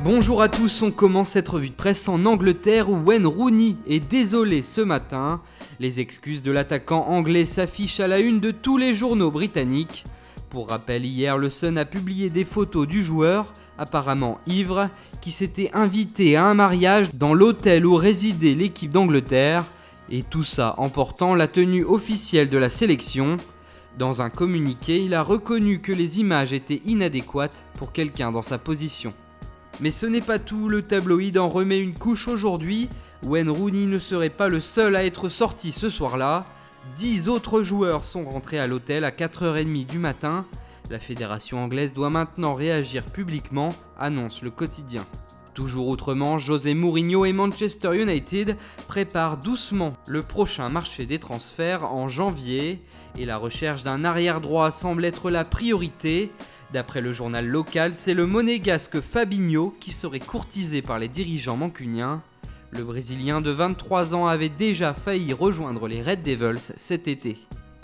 Bonjour à tous, on commence cette revue de presse en Angleterre où Wayne Rooney est désolé ce matin. Les excuses de l'attaquant anglais s'affichent à la une de tous les journaux britanniques. Pour rappel, hier, le Sun a publié des photos du joueur, apparemment ivre, qui s'était invité à un mariage dans l'hôtel où résidait l'équipe d'Angleterre, et tout ça en portant la tenue officielle de la sélection. Dans un communiqué, il a reconnu que les images étaient inadéquates pour quelqu'un dans sa position. Mais ce n'est pas tout, le tabloïd en remet une couche aujourd'hui. Wayne Rooney ne serait pas le seul à être sorti ce soir-là. 10 autres joueurs sont rentrés à l'hôtel à 4h30 du matin. La fédération anglaise doit maintenant réagir publiquement, annonce le quotidien. Toujours autrement, José Mourinho et Manchester United préparent doucement le prochain marché des transferts en janvier et la recherche d'un arrière-droit semble être la priorité. D'après le journal local, c'est le monégasque Fabinho qui serait courtisé par les dirigeants mancuniens. Le Brésilien de 23 ans avait déjà failli rejoindre les Red Devils cet été.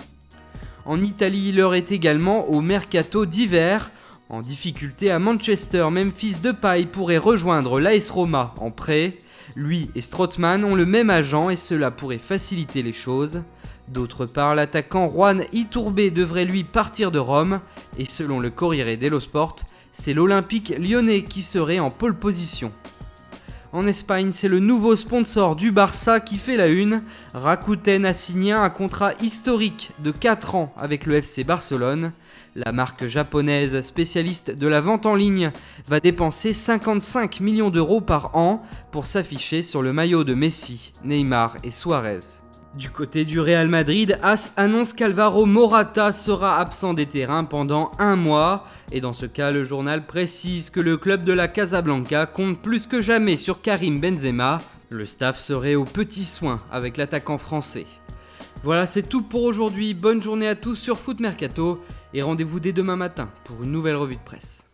En Italie, l'heure est également au mercato d'hiver. En difficulté à Manchester, Memphis Depay pourrait rejoindre l'AS Roma en prêt. Lui et Strootman ont le même agent et cela pourrait faciliter les choses. D'autre part, l'attaquant Juan Iturbe devrait lui partir de Rome et selon le Corriere dello Sport, c'est l'Olympique lyonnais qui serait en pole position. En Espagne, c'est le nouveau sponsor du Barça qui fait la une. Rakuten a signé un contrat historique de 4 ans avec le FC Barcelone. La marque japonaise spécialiste de la vente en ligne va dépenser 55 millions d'euros par an pour s'afficher sur le maillot de Messi, Neymar et Suarez. Du côté du Real Madrid, AS annonce qu'Alvaro Morata sera absent des terrains pendant 1 mois. Et dans ce cas, le journal précise que le club de la Casablanca compte plus que jamais sur Karim Benzema. Le staff serait aux petits soins avec l'attaquant français. Voilà, c'est tout pour aujourd'hui. Bonne journée à tous sur Foot Mercato et rendez-vous dès demain matin pour une nouvelle revue de presse.